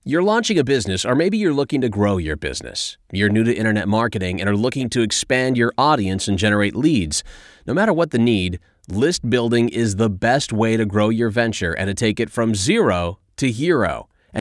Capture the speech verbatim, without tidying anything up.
You're launching a business, or maybe you're looking to grow your business. You're new to internet marketing and are looking to expand your audience and generate leads. No matter what the need, list building is the best way to grow your venture and to take it from zero to hero.